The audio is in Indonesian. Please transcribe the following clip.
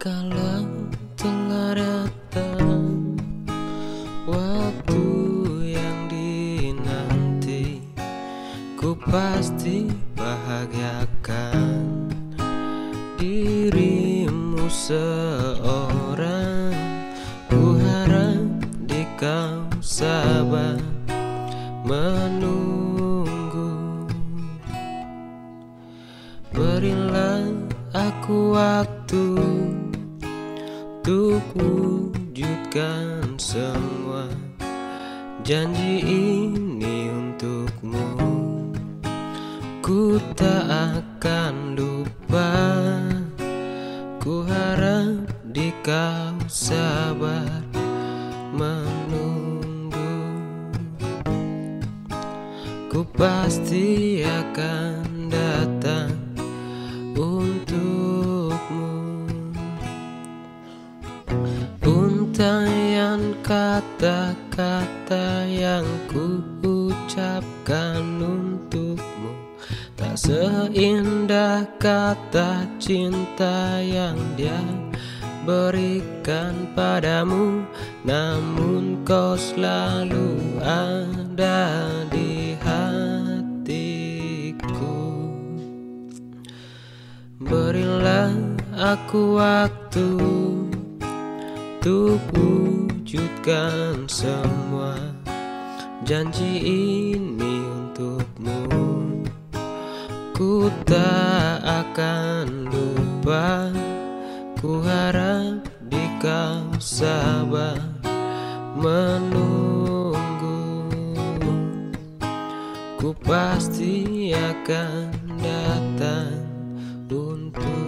Kalau telah datang waktu yang dinanti, ku pasti bahagiakan dirimu seorang. Ku harap di kau sabar menunggu. Berilah aku waktu untuk wujudkan semua janji ini untukmu. Ku tak akan lupa. Ku harap di kau sabar menunggu. Ku pasti akan datang untukmu. Untaian kata-kata yang ku ucapkan untukmu tak seindah kata cinta yang dia berikan padamu. Namun kau selalu ada di hatiku. Berilah aku waktu untuk wujudkan semua janji ini untukmu. Ku tak akan lupa. Ku harap di kau sabar menunggu. Ku pasti akan datang untuk